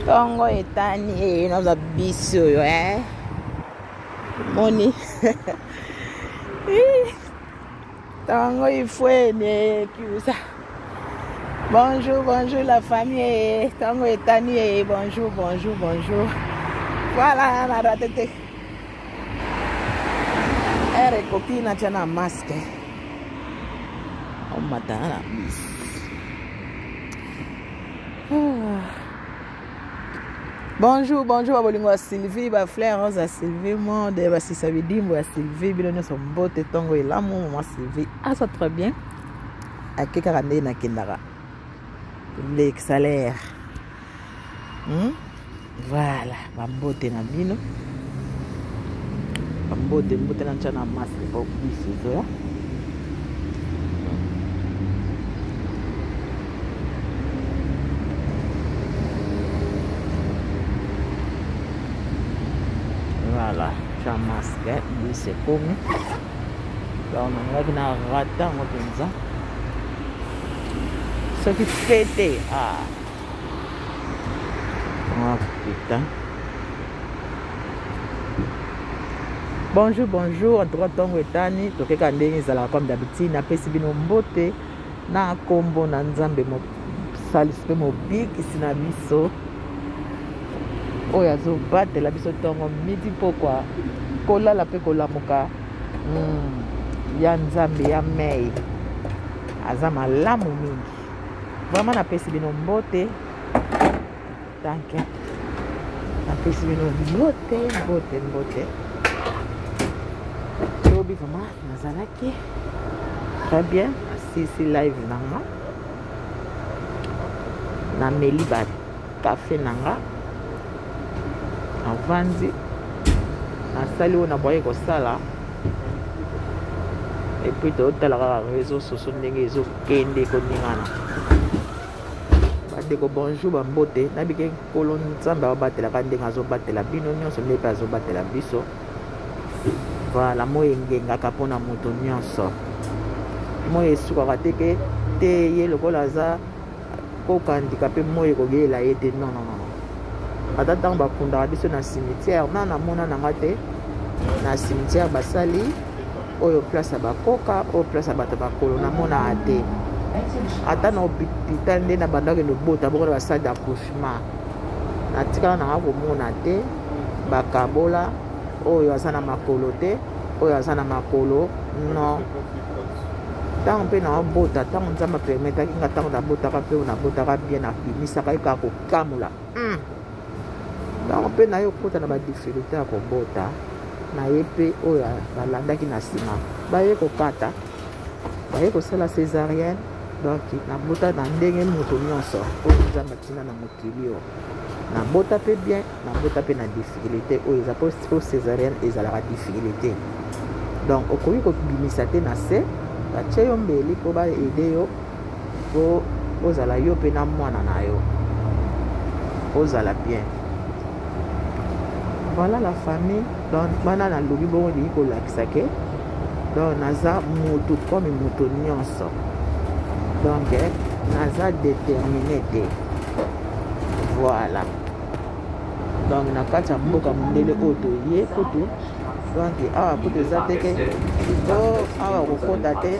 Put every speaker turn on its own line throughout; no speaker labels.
Tongo etani noza biso yo moni Tongo ifouene ça. Bonjour la famille. Tongo etani bonjour. Voilà la ratete. Ere copine tiana masque. On m'attend la bis. Bonjour à Bolingo à Sylvie, ba Fleur Rose à Sylvie, moi de ba Sisabidimbo à Sylvie, bilonyo son bote tongo et l'amour moi Sylvie. Ah ça très bien. À keka rande na kindara. L'exalaire. Voilà, ba bote na bino. Ba bote na chana masque pour biso zo. Voilà, j'ai un masque, c'est comme là on a un raton comme ça. Ce qui pète, oh putain. Bonjour, à droite tongo etani, toke kandenge zala comme d'habitude, na pesi bino mbote, na kombo na nzambe mo salispe mo big sina biso. Oh ya zo battre la biso tongo midi pourquoi kola la pe kola muka ya nzambe ya mei azama lamu mingi vraiment na pesi bino mbote tanke na pesi bino mbote tobi vraiment nazalaki très bien si live nanga na meli ba café nanga avandi asali ona boye ko sala et puis to tala réseaux sociaux ndenge ezo kende ko ningana bande ko bonjour ba mbote na bike kolon nzamba batela ka ndenge azo batela bino nyonso mpe azo batela biso voilà moye ngengaka mpona moto nyonso moye esukaka teke te ye lokola aza kokandika mpe moye kogeyela ye te non ata ntango bakundaka biso na cimetière nana mona nanga te na cimetière basali oyo place ya bakoka oyo place ya bato bakolo namonaka te ata na hôpital nde na bandaki lobota bokona basali d'accouchement natikala nanga komona te bakabola oyo aza na makolo te oyo aza na makolo non ntango mpe na obota ntango nzambe apermetaki nga ntango nabotaka mpe nabotaka bien nabimisaka ye kaka kokamola donc mpe na ye okota na badifficulté ya kobota na ye mpe oyo balandaki na nsima baye kokata baye kosala césarienne donc nabota na ndenge moto nyonso oyo nzambe atina na mokili oyo nabota mpe bien nabota mpe na difficulté oyo eza po césarienne ezalaka difficulté donc okoki kobimisa te na se batie yo mbeli mpo baede yo po ozala yo mpe na mwana na yo ozala bien. Voilà la famille. Donc, bana na lobi bongo di ko lakisake. Donc, naza moto comme moto nyonso. Donc, naza déterminé te. Voilà. Donc, na kati ya mboka mondele oto ye koto. Donc, awa koto za teke. Oh, awa kokota te.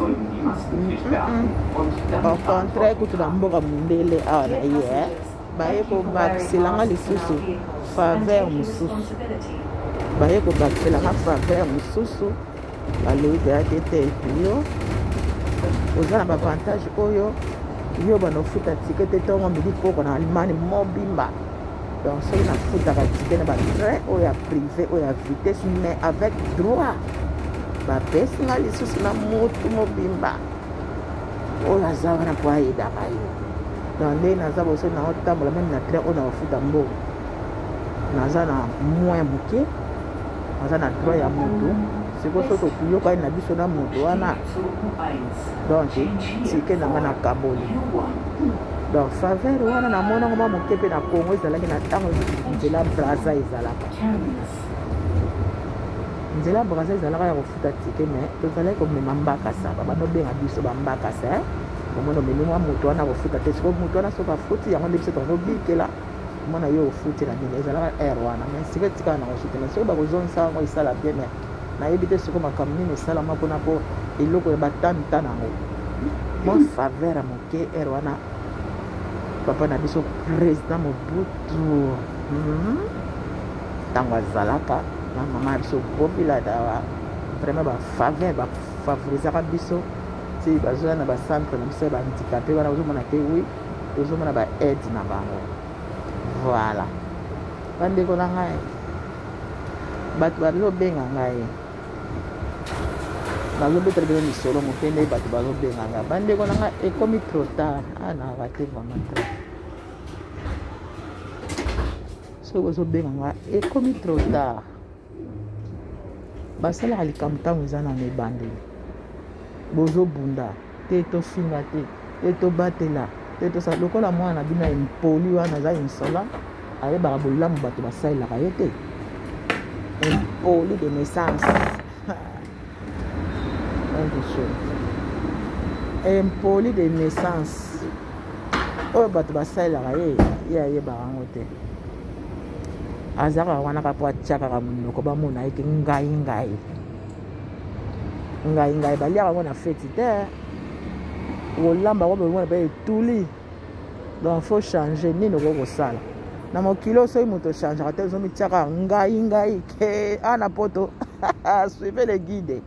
Au contraire, koto na mboka mondele awa na ye. Baye ko bakiselanga lisusu faveur mususu baye ko bakiselanga faveur mususu baloide ya tete yo ozana ba avantage oyo yo banofuta ticket te tongo mbili poko na Allemagne mobimba donc soki nafutaka ticket na ba train oyo ya privé oyo ya vitesse mais avec droit bapesinga lisusu na motu mobimba oyo aza wana po ayedaka yo dans les naza boso na otambola même na train ona ofuta mbo naza na moins bouquet naza na droit ya moto siko soto kuyoka na biso na moto wana donc tike nanga na kaboli donc faveur wana na mona ngoma moke pe na Congo ezalaki na tango nzela Brazza ezalaka nzela Brazza ezalaka ya kofuta tike mais tozalaki komema mbakasa banobenga biso bambakasa mono melimo moto wana kofuta te siko moto wana soka futi yango ndebise tongo bikela mwana yo futi na nini ezalaka air wana mais sika tika na koshite mais soki bakozongisa ngo esala bien mais nayebi te soko makambo nini esalama mpona mpo eloko batanta nango mo faveur moke air wana papa na biso président Mobutu ntango azalaka na mama ya biso Bobila dawa vraiment bafaveur bafavorisaka biso ti bazoya na bacentre na biso ya bahandicapé wana ozomona ke wi tozomona baaide na bango voilà bandeko na ngai bato bazobenga ngai nazobetela bino misolo moke nde bato bazobenga ngai bandeko na ngai ekomi trop tard anaka te vraiment trop soki ozobenga ngai ekomi trop tard basalaka likambo ntango eza na mibandeli bozobunda te tofinga te te tobatela te tosala lokola mwana na bino ya impoli wana aza insola ayebaka bolamu bato basalelaka ye te impoli de naissance impoli de naissance oyo bato basalelaka ye ayebaka yango te azalaka wana ka po atiakaka monoko bamona eke ngai baliaka yango na feti te kolamba ko bemona mpe etuli donc faut changer nini okoki kosala na mokili soki moto changaka te ozomitiaka ngai ke ana poto suivez le guide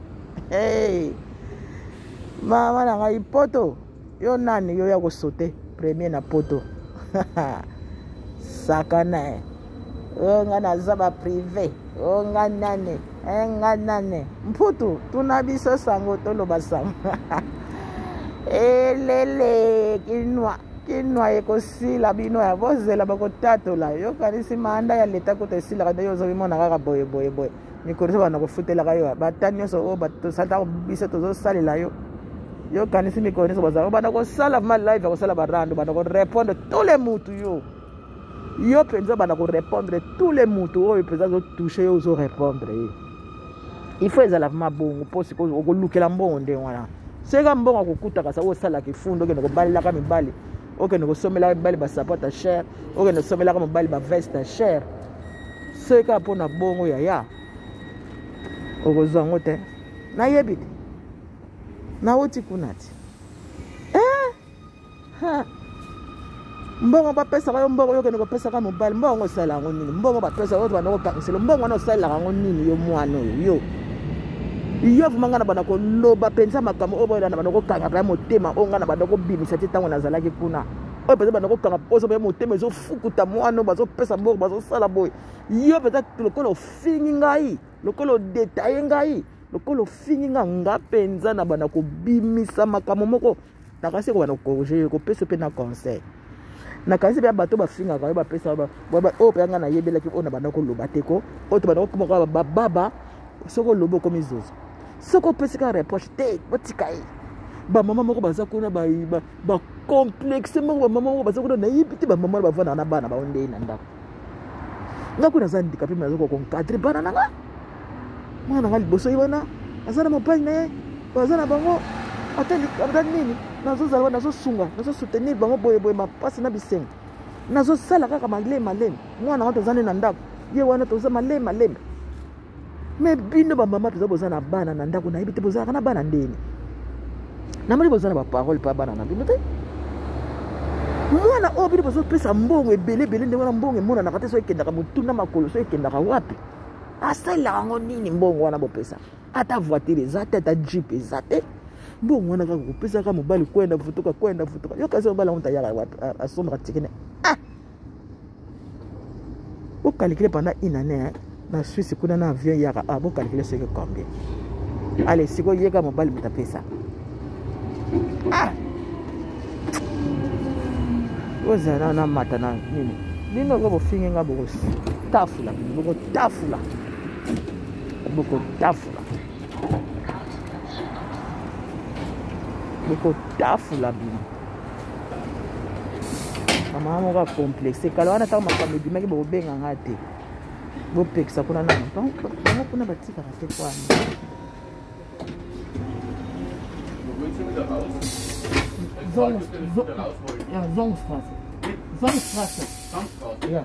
mama na ngai poto yo nani yo ya kosote premier na poto sakana nga naza baprivé nga nane mputu tuna biso sango toloba sango elele kinwa ekosila bino ya bozela bakotatola yokanisi manda ya leta kota esilaka nde yo ozobimona kaka boye mikolo so bana kofutelaka yo bata nyonso oyo tosala biso tozosalela yo yokanisi mikolo nyonso bazala bana kosala ma live ya kosala barando bana korépondre tous les mutu yo mpenza bana korépondre tous les mutu oyo mpenza azotouche yo ozorépondre ye il faut ezala vraimen bongo mpo sikoyo okolukela mbongo nde wana seka mbongo akokutaka sa osalaka efundo okende kobalelaka mibali okende kosomelaka mibali basapote cher okende kosomelaka mibali baveste cher seka mpona bongo yaya okozwa yango te nayebi te nauti kuna ti mbongo bapesaka yo mbongo yokende kopesaka mobali mbongo osala yango nini mbongo bapesaka yo bana kokangisela mbongo wana osalelaka yango nini yo mwana oyo yo vumanga na bana koloba mpenza makambo oyo boyela na bana kokanga mpe motema oyo nga na bana kobimisa te ntango nazalaki kuna oyo mpenza bana kokanga poso mpe motema ezofukuta mwana oyo bazopesa mbongo bazosala boye yo mpenza lokola ofingi ngai lokola odetaye ngai lokola ofingi nga mpenza na bana kobimisa makambo moko nakasi kobana kokorige kopesa mpe na conseil nakasi mpe ya bato bafingaka yo bapesa oyo mpe yanga nayebelaki oyo na bana koloba te ko oyo to bana kokomaka bababa soki olobi okomi zozo soki opesika reproche te botika ye bamama moko baza kuna bacomplexe moko bamama moko baza kuna nayebi te bamama wana bavandaka na bana bao ndei na ndako nga kuna aza handicapé me nazokoka konkadre bana nanga mwana nanga liboso ye wana aza na mobali na ye baza na bango ata nini nazozala nazosunga nazosoutenir bango boyeboye mapasi na bisengo nazosala kaka maleme mwana nga toza nde na ndako ye wana toza maleme me bino bamama mpenza boza na bana na ndako nayebi te bozalaka na bana ndeni namoni boza na baparole mpe bana na bino te mwana oyo bino bozopesa mbongo ebele nde wana mbongo emonanaka te so ekendaka motu na makolo so ekendaka wapi asalelaka yango nini mbongo wana bopesa ata voiture eza te ata jip eza te mbongo wana kaka kopesaka mobali kwenda futuka yo kasi mobali yango tayaka asombaka tikene okalikile pendant une année na Suisse kuna na avion yaka bokalikile seke combien allez siko yeka mobali mutapesa ozana na mata na nini bino ko bofinge nga boko tafula bino mama moko complexe kala wana taka makambo ebimaki bobenga nga te bopekisa kuna nano bango kuna batikaka te kwana Frankfurt. Yeah.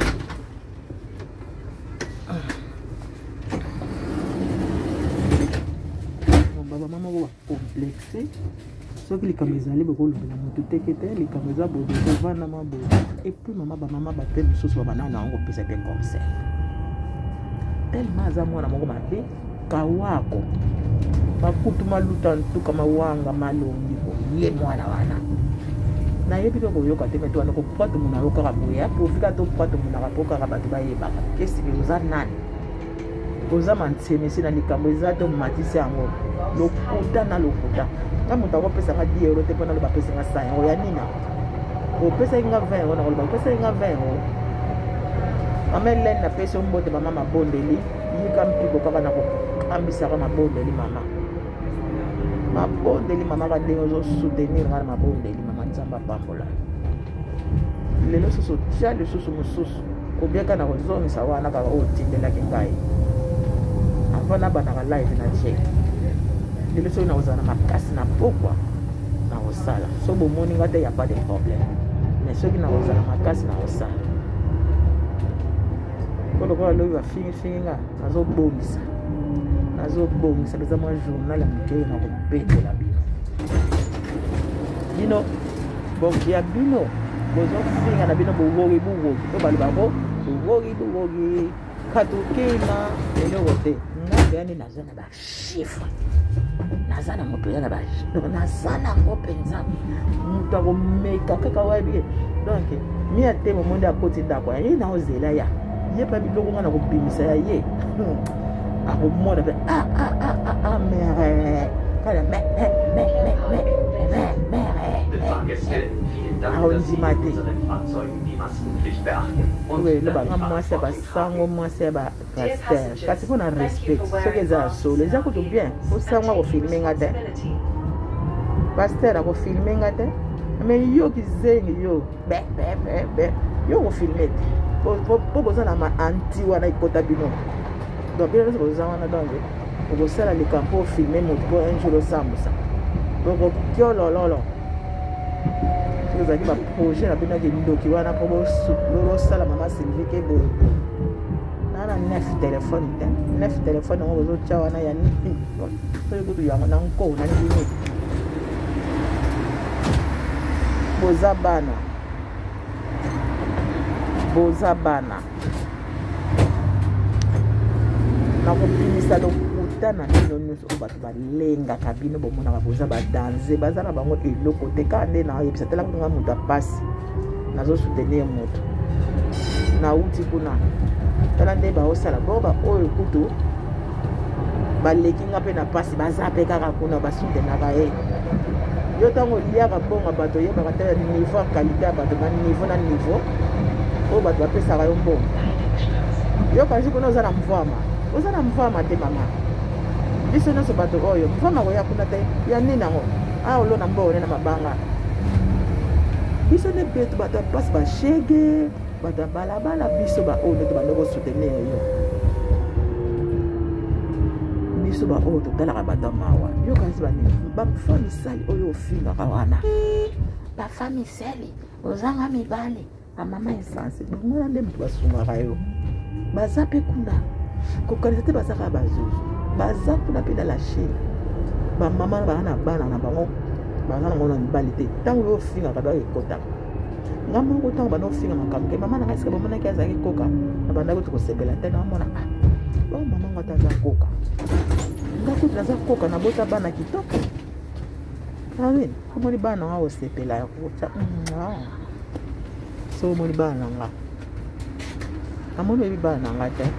Mama ko complexe. So que les camisales beaucoup le moto tekete les camisales beaucoup vana mabo. Et puis maman ba telle chose ba banana on peut faire concert. Tellement za mwana moko mabe kawako. Bakutu maluta ntuka mawanga malongi ko ye mwana wana. Na yebi ko yoka te meto anoko pato muna yoka ka boya profika to pato muna ka poka ka batu ba yeba. Kesi bi uzanani. Oza mantsemesi na likambo eza to matisi yango lokuta na lokuta nga moto akopesa nga 10 euro te mpona loba apesa nga 100 euro ya nina opesaki nga 20 euro na koloba opesaki nga 20 euro mama elene napesi yo mbote mama mabondeli yika mpiko kaka na kokambisaka mabondeli mama ka ndenge ozosoutenir nga na mabondeli mama nzambe apambola lelo susu tia lisusu mosusu obiaka na kozongisa wana kaka otindelaki ngai avana banaka live na che lelo soki nakozala na makasi na pokwa nakosala so bomoni nga te ya pas de problème mais soki nakozala makasi nakosala kolokola lobi bafingifingi nga nazobongisa peza mwa journal ya mokei na kobetela bino ya bino bozofinga na bino bowogi to balobako bowogi katokena eloko te ngambe yani naza na bachiffre naza nango mpenza moto akomeka kaka wayebi donc mia te momonde akoti ndako ya ye naozela ya ye mpa biloko nga na kobimisa ya ye akomona mpe mere kala mere aondima te lobanga mwasi ya basango mwasi ya bapaster kasi mpo na respect soki eza ya solo eza kutu bien osango akofilme nga te paster akofilme nga te me yo kizengi yo yo kofilme te po boza na ma-anti wana ekota bino donc bino nyonso boza wana donc okosala likampo ofilme moto po un jour osambusa donc okiolololo ezali baprojet na bino yaki ndoki wana mpo bosala mama sylvie ke boye nana 9 telefone yango bozotya wana ya nini soki kutu yango na nko na nini boza bana nakopimisa lokuta na bino nyonso oyo bato balengaka bino bomonaka boza badanse baza na bango eloko te kaka nde nayebisa tela kutunga moto apasi nazosoutenir moto nauti kuna tala nde baosala boba oyo kutu baleki nga mpe na pasi baza mpe kaka kuna basoutenaka ye yo ntango liaka bonga bato oyebaka te niveau ya kalite ya bato baniveau na niveau oyo bato bapesaka yo mbongo yo kasi kuna oza na mvwama te mama biso nyonso bato oyo mvwama koya kuna te ya nini yango olona mbone na mabanga biso nde beto bato apasi bashege bato ya balabala biso baoyo nde tobanda kosoutenir yo biso baoyo totalaka bato mawa yo kasi banini bafamisali oyo ofingaka wana bafamisali ozanga mibale amama esanse ngona nde moto basungaka yo baza mpe kuna kokanisa te bazaka bazuzu baza kuna mpe na lachine bamama baza na bana na bango baza nango na mibali te ntango yo ofingaka ba ekotaka nga moko ntango banda ofinga makambo ke mama nanga esika bamonaki azalaki koka na bandaki kutu kosepela te namona mama ngo ata aza koka nga kutu naza koka nabota bana kitoko amin omoni bana nga osepela ya kota so omoni bana nanga amoni oyebi bana nanga te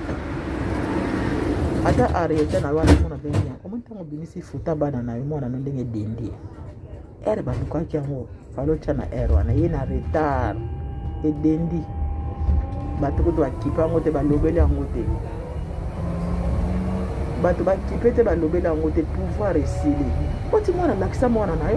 ata ariete na wana mona benia omoni ntango obimisi futa bana na yo mwana no ndenge edendi ere balukaki yango falotya na ere wana ye na retard edendi bato kutu bakipe yango te balobeli yango te bato bakipe te balobeli yango te pouvoir esili oti mwana lakisa mwana na yo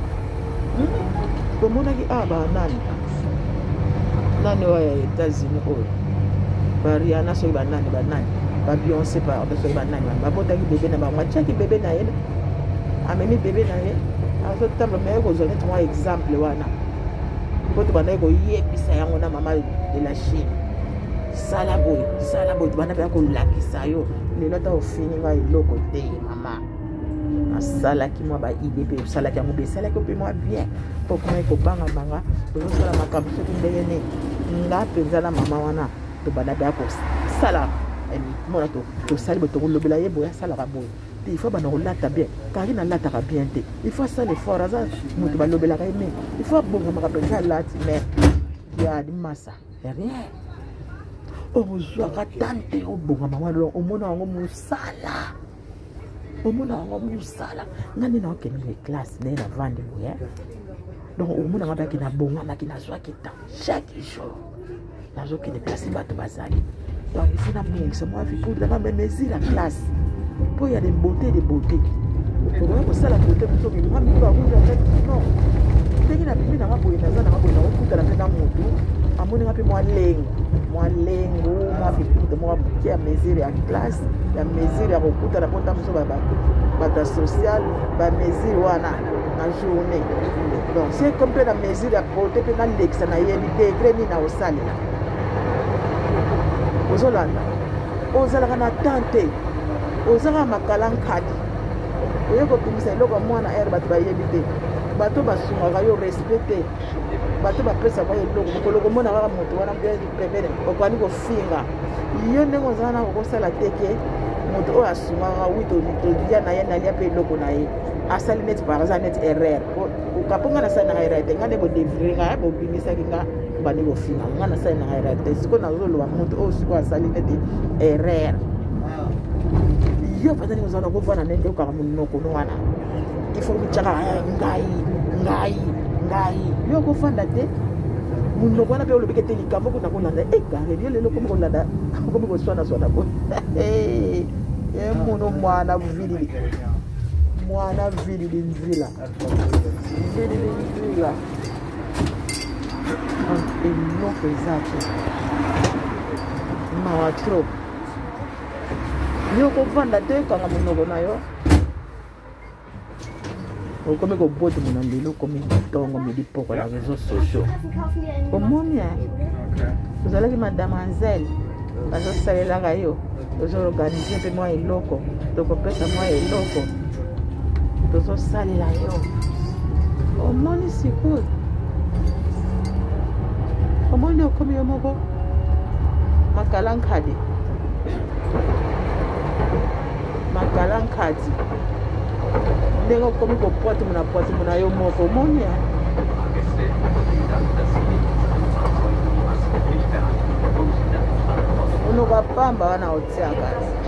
tomonaki banani oyo ya États-Unis oyo bariana soki banani babionse parde soki banani babotaki bebe na bango atiaki bebe na ye amemi bebe na ye azotambola me kozwa neti mwa exemple wana po to bana ko yebisa yango na mama de la Chine sala boy to bana ba ko lakisa yo lelo ta ofini nga iloko te mama asala ki mo ba idée pe sala ki mo be sala ko pe mo bien po ko mai ko banga to sala makambo so ndenge ne nga penza na mama wana to bana ba ko sala mona to sali bo to lobela ye boya sala ka boy il faut bana lata bien car il na lata ka bien te il faut ça l'effort ça mutu ba lobela ka ime il faut bonga maka penza lati mais ya di massa rien ozwaka tante obonga mama lo omona ngo musala ngani na okeni les classes ne na vande boya donc omona nga baki na bonga makina zwaki ta chaque jour nazo kene place bato bazali donc il faut na mongisa moi vie pour na même mesure la classe pour y a des beautés pour ça la beauté pour que moi mi ba kuja non teki na bibi na maboye na za na maboye na okuta na pena moto amoni ngapi moi lengo moi vie pour moi qui a mesure ya classe la mesure ya okuta na pota muso ba bata social ba mesure wana na journée donc c'est comme la mesure ya beauté pe na lexa na yebi degré ni na osalela ozolanda ozalaka na tante ozaka makalankadi oye kopimisa eloko mwana aire bato bayebi te bato basungaka yo respecte bato bapesa kwa eloko mokolo komona kaka moto wana pembene okwani kofinga yo ndenge ozala na kokosala teke moto oyo asungaka witodia na ye nalia mpe eloko na ye asali neti par exemple neti erreur okaponga nasali nanga erreur te nga nde bodevire nga bobimisaki nga bandi kofinga nga nasali nanga erreur te siko nazoloba moto oyo siko asali neti erreur yo patani ozala kovana nende okaka monoko no wana ifo michaka ngai yo kofanda te monoko wana mpe olobeke te likambo kuna kolanda egare yo lelo komi kolanda komi koswana bo mono mwana vilili nzila eloko eza te mawa trop yo kovanda te kanga monoko na yo okomi kobota mona lelo okomi ntongo midi poko na réseaux sociaux omoni ozalaki mademoiselle bazosalelaka yo tozoorganize mpe mwa eloko tokopesa mwa eloko tozosalela yo omoni sikoyo omoni okomi yo moko makalankadi ndenge okomi kopwate mona yo moko omoni onoka pamba wana otiaka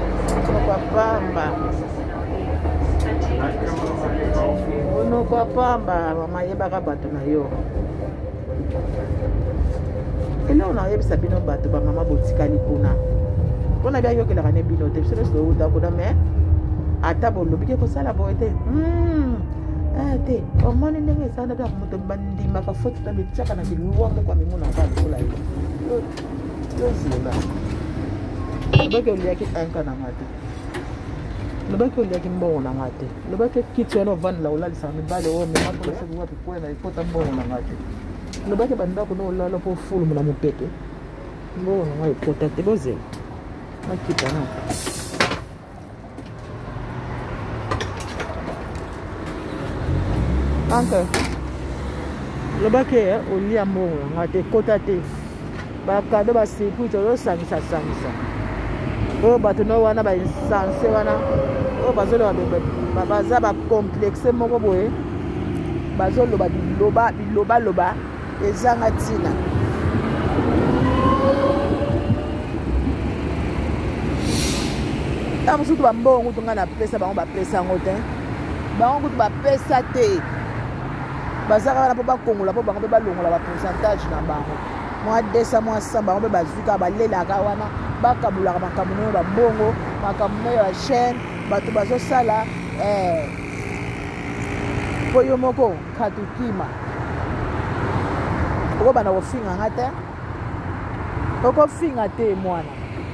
onoka pamba mama yebaka bato na yo eloko nayebisa bino bato bamama botikali mpona byayokelaka ne bino te biso nyonso outa kuna me ata bolobiki kosala boye te te omoni ndenge ezala kaka moto bandimaka foti na betiaka na bilwa moko ya mimonaka lokola yo yozela lobaki oliaki inka nanga te lobaki oliaki mbongo nanga te lobaki kiti wana ovandela olalisaka mibale oyo memakoloseki wapi kwena ekota mbongo nanga te lobaki bandako na olala mpo fulumu na mopeto mbongo nanga ekota te bozela makita na anke lobaki olia mbongo nanga te ekota te bakado basepute ozosangisa oyo bato no wana bainsanse wana oyo bazoloba baza bacomplexe moko boye bazoloba bilobaloba ezanga ntina ta mosusu bambongo kutu nga na pesa bango bapesa yango te bango kutu bapesa te bazaka wana mpo bakongola mpo bango mpe balongola bapourcentage na bango mwa 200 mwa 100 bango mpe bazwika balelaka wana bakabulaka makambo nayo bambongo makambo nayo ya chaîne bato bazosala mpo yo moko katukima okobana kofinga nga te okofinga te mwana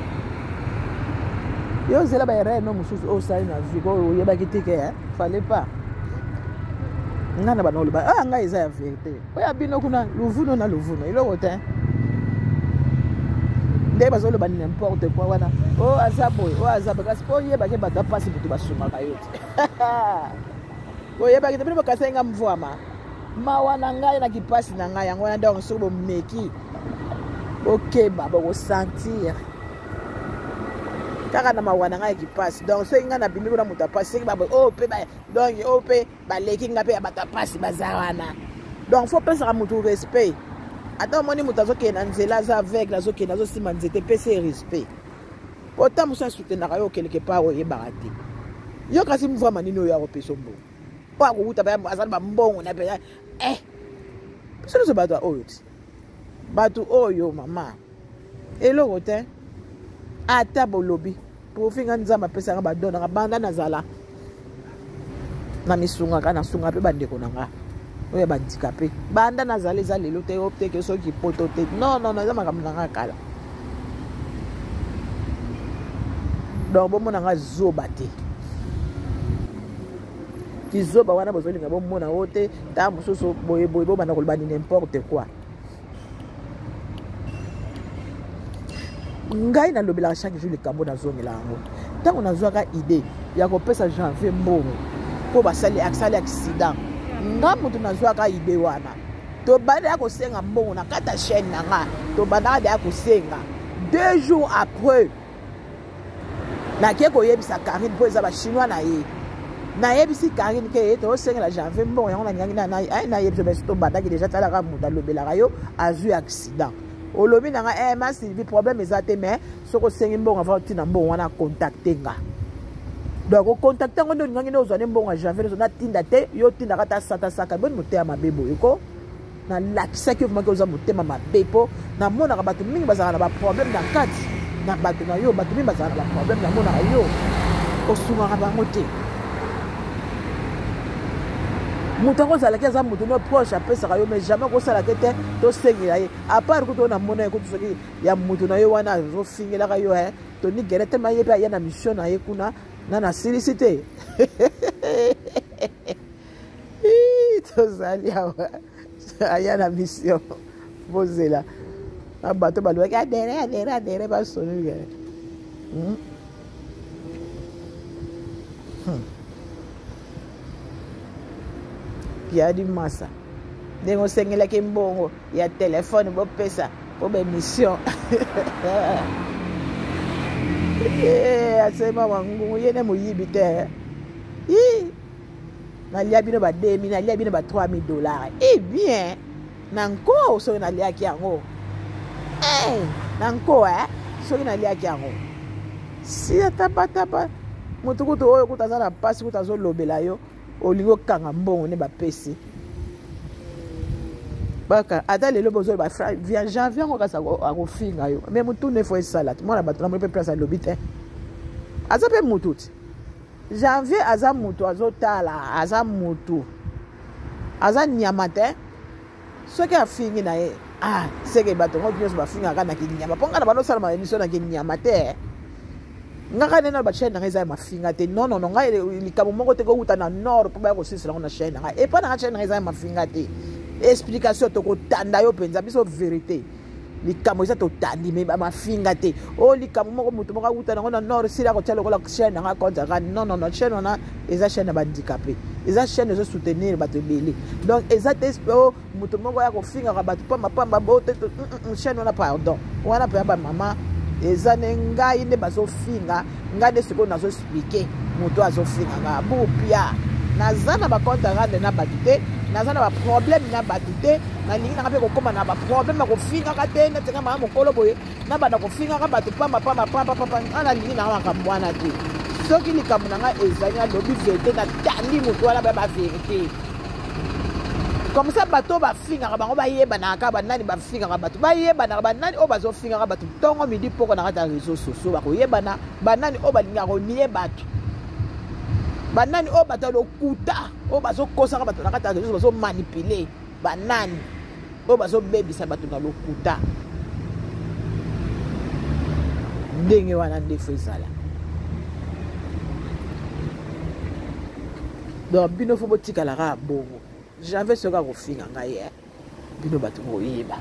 yo ozela baerreur no mosusu osali na vie oyo oyebaki te ke fallait pas ngana bana oloba ah ngai eza ya vérité oya bino kuna luvuno na luvuno iloko te nde bazoloba n'importe quoi wana o azaboy o azaboy kasi po oyebake bato apasi butu basungaka yo te oyebaki te bino bakasenga mvwama mawa na ngai na kipasi na ngai yango wana donc soki bomeki bokeba bokosentir kaka na mawa na ngai kipasi donc soki ngai na bimi kuna moto apasi soki baboy o mpe donc o mpe baleki nga mpe ya bato apasi baza wana donc fo pesaka motu respect ata omoni moto azokende na nzela aza aveugle azokende azosimba nzete pese respect ota mosu asutenaka yo quelque part oyebaka te yo kasi mvwama nini oyo akopesa mbongo po akokuta azali bambongo na mpenza biso nyonso bato oyo ti bato oyo mama eloko te ata bolobi profinga nzambe apesaka badonaka banda nazala na misungaka nasunga mpe bandeko na nga oyo bandikape banda nazala eza lelo te opteke soki poto te non eza makambo na nga kala donc bomona nga zoba te kizoba wana bozolinga bomona o te ntango mosusu boyeboye bobanda koloba ni n'importe quoi ngai nalobelaka chaque jour likambo nazongela yango ntango nazwaka idée ya kopesa janvier mbongo mpo basali accident nga moto nazwaka idée wana tobanda ya kosenga mbongo na kata chaîne na nga tobandaka deya kosenga 2 jours après nake koyebisa Karine mpo eza bachinois na ye nayebisi Karine ke ye tosengela janvier mbongo yango nalingangi nayebisa basi tobandaki deja talaka moto alobelaka yo azwi accident olobi na nga ma Sylvie problème eza te mais soki osengi mbongo ava otina mbongo wana contacte nga donc ocontacte yango nde olingangi nde ozwa ne mbongo ya janvier nezo natinda te yo tindaka ta saka boni motema mabe boye ko nalakisaki ovumaki oza motema mabe mpo namonaka bato mingi bazalaka na baproblème na kati na bato na yo bato mingi bazalaka na baproblème namonaka yo osungaka bango te moto yango ozalaki aza moto no proche apesaka yo mais jamais kosalaka te tosengela ye apart kutu oyo namona ye kutu soki ya moto na yo wana azofingelaka yo toni gere tema ye mpe aya na mission na ye kuna na nasilisi te tozali awa aya na mission bozela na bato balobaki adere basoni Piadi masa ndenge osengelaki mbongo ya telefone bopesa po bemission asema wangungu ye ne moyibi te nalia bino ba 2000 nalia bino ba 3000 dollars bien nanko soki naliaki yango nanko soki naliaki yango si atapatapa motu kutu oyo kutu aza na pasi kutu azolobela yo olingo kanga mbongo ne bapesi baka ata lelo bozoloba via janvier ngo kasa akofinga yo mais mutu ne fo esala mwana bato na mpe place alobi te aza mpe mutu ti janvier aza mutu azotala aza mutu aza nyama te soki afingi na ye seke bato ngo nyonso bafingaka na kinyama mpo nga na banosala ma émission na kinyama te ngaka nena ba chaîne na eza mafinga te non ngai likambo moko te ko uta na nord po ba ko sisela na chaîne na et pas na chaîne na eza mafinga te explication to ko tanda yo penza biso vérité likambo eza to tandi me ba mafinga te o likambo moko mutu moko uta na nord sila ko tshelo ko la chaîne na konta ka non chaîne na eza chaîne ba handicapé eza chaîne zo soutenir bato belé donc eza te mutu moko ya ko finga ka bato pamba bo te chaîne na pardon wana pe ba mama eza ne ngai nde bazofinga ngai nde sikoyo nazoexplike moto azofinga nga bopia naza na bakonte rande na bato te naza na baproblème na bato te nalingi nanga mpe kokóma na baproblème ya kofingaka te netenga maa mokolo boye nabanda kofingaka bato pamba nga nalingi nanga makambo wana te soki likambo na ngai ezali nalobi verité natandi moto wana baya baverité comme ça bato bafingaka bango bayebanaka banani bafingaka bato bayebanaka banani oyo bazofingaka bato ntongo midi poko na kati ya réseau sociaux bakoyebana banani oyo balingaka konie bato banani oyo bato lokuta oyo bazokosaka bato na kati ya réseau bazomanipule banani oyo bazobebisa bato na lokuta ndenge wana ndefo ezala donc bino fo botikalaka bongo janvier soka kofinga ngai ye bino bato boyeba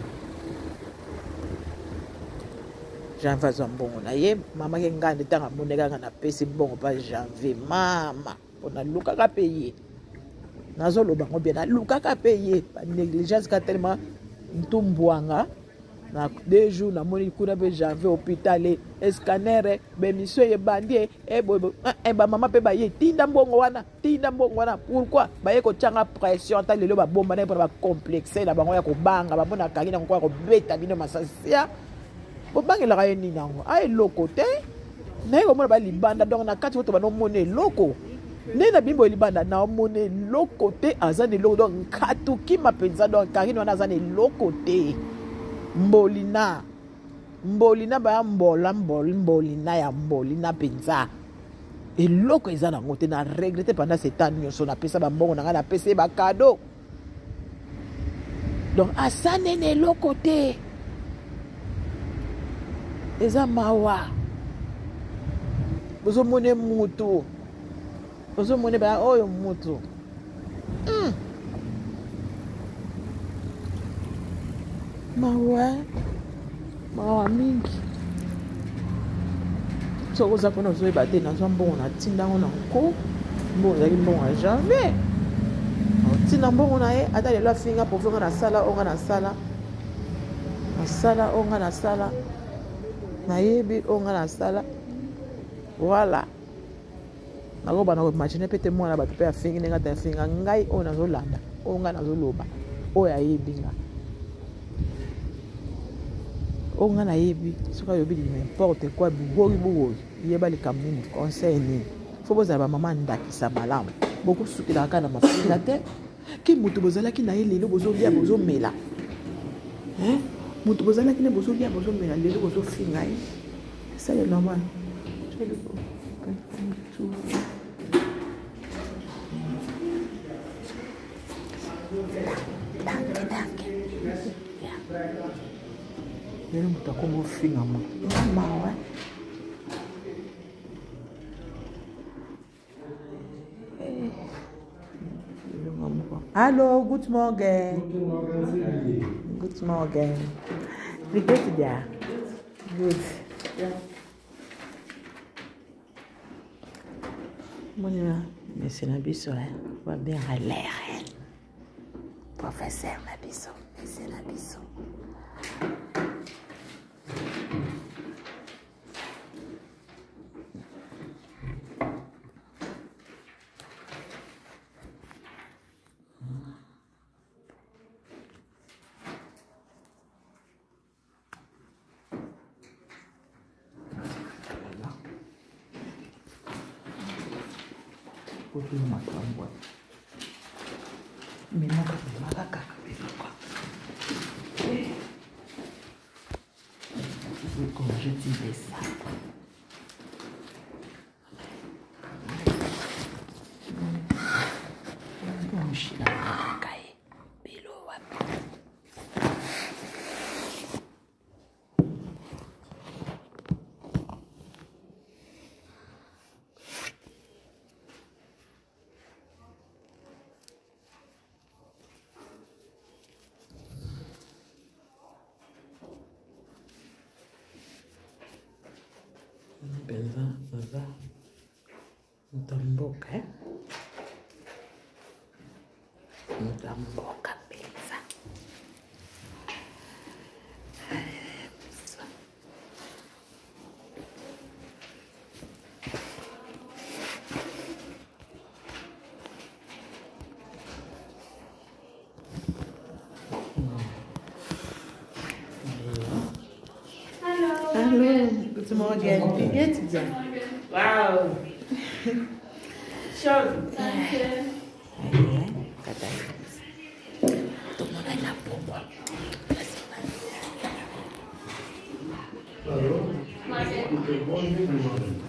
janvier azwa mbongo na ye mama ke ngai ntango amoni kaka napesi mbongo mpa janvier mama mpo nalukaka mpe ye nazoloba ngo bien nalukaka mpe ye banégligence ka telema ntumbwanga na 2 jours namoni kuna mpe janvier hôpital escanere bemission eyebandi bamama mpe baye tinda mbongo wana pourquoi baye kotyanga pression ata lelo babomba na ye mpona bacomplexe na bango ya kobanga bamona kangi nango koya kobeta bino masasia bobangelaka ye nini yango eloko te naye komona balibanda donc na kati koto banomona eloko nde na bimbo elibanda naomona eloko te aza na eloko donc nkatukima mpenza donc karine wana aza na eloko te mbolina baya mbolina ya mbolina mpenza eloko eza nango te na regrete pendant ce temps nyonso napesa bambongo na ngai napesa ye bakado donc asa nene eloko te eza mawa bozomone mutu bozomone baya oyo mutu mawa mingi soko oza mpona ozoyeba te nazwa mbongo natindango na nko mbongo ezalaki mbongo ya janvier otinda mbongo na ye ata lelo afinga pofonga nasala onga nasala nayebi onga nasala voilà nakoba na koimagine mpe te mwana bato mpe afingi ndenge ata afinga ngai oyo nazolanda oyo ngai nazoloba oyo ayebi nga oyo ngai nayebi soki ayobi n'importe quoi bugoyi yeba likambo nini conseil nini fo bozala bamama ndakisa malamu bokosukelaka kaka na mafinga te ke moto bozalaki na ye lelo bozolia bozomela moto bozalaki ne bozolia bozomela lelo bozofinga ye ça le normal lelo moto akomi ofinga mawa Hallo, good morning. Good morning. Wie geht es dir? Good. Mon monsieur Nabiso, va bien à l'air. Professeur Nabiso, monsieur Nabiso. Comment je disais ça? Benza Mtamboka Mtamboka Benza Hello, good morning. Wie geht's dir?
Wow. Schön. Danke.
Hello.